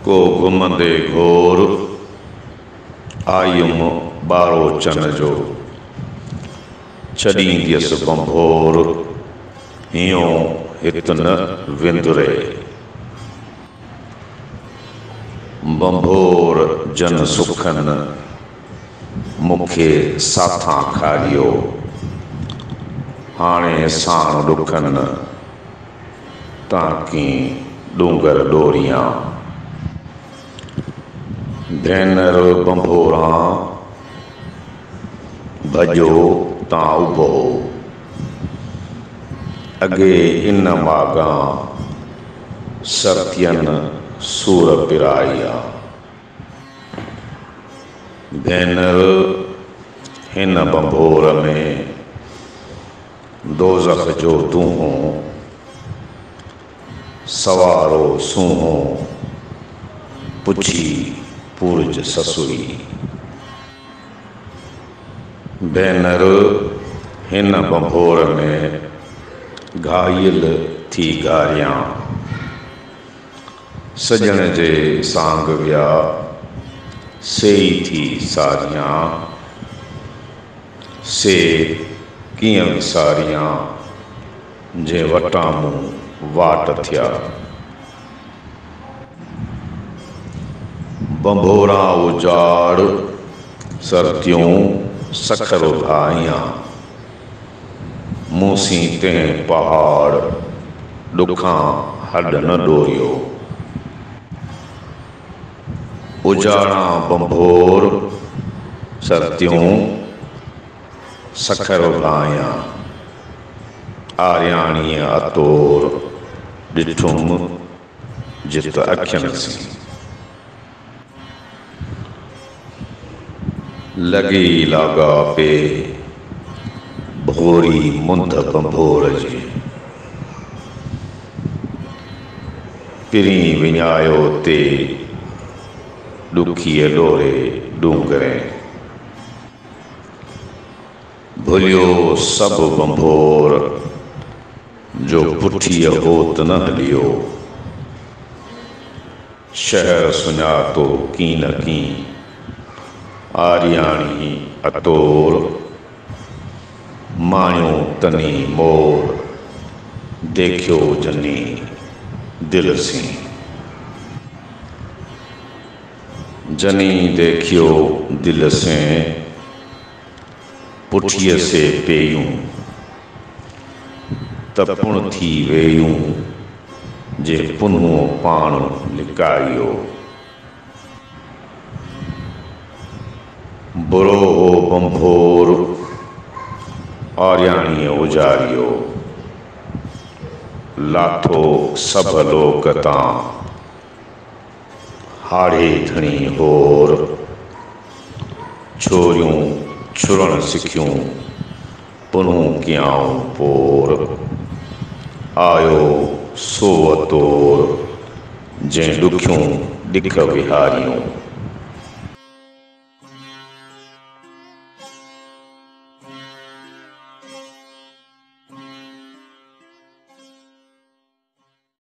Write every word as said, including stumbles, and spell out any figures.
को घुमंदे घोर आयुम बारो चन जो छॾींदियसि बंभोर हियो हित न विंदुरे। बंभोर जन सुखन मुखे साथां खारियो हाणे साण ॾुखन ताकी डूंगर डोरियां। भेनर बंभोरां भजो ता उभो अगे इन मागा सत्यन सूर पिराया। भेनर हिन बंभोर में दोज़ख जो दूहों सवारो सूहों पुछी पूरज ससुई। भेनर हिन बंभोर में घायल थी गारियां सजण जे सांग विया सेई थी सारियां। से कीअं विसारियां जे वटां मूं वाट थिया। बंभोरा उजाड़ सर्दियों सखर भाइयां मूसी ते पहाड़ ॾुखां हॾ न डोरियो। उजाड़ा बंभोर सर्दियों सखर भाइयां आर्याणीअ अतोर ॾिठुम जित अखियन सी। लगी लागा पे भोरी मुंद बंभोर जी पिरी विञायो ते ॾुखीअ डोरे डूंगरे। भुलियो सभु बंभोर जो पुठीअ होत न हलियो। शहर सुञातो की न की आर्याणी अतोर मायो तनी मोर देखियो जनी दिल सी। जनी देखियो दिल से पुठिय से पेयूं तपुण थी वेयूं जे पुन्हो पाण लिकायो। बुरो हो बंभोर आर्याणी उजारियो लाथो सब लोक तां हाड़े धणी होर। छोरियूं छुरण सिखियूं पुन्हूं कियाऊं पोर। आयो सो अतोर जंहिं ॾुखियूं ॾिख विहारियूं।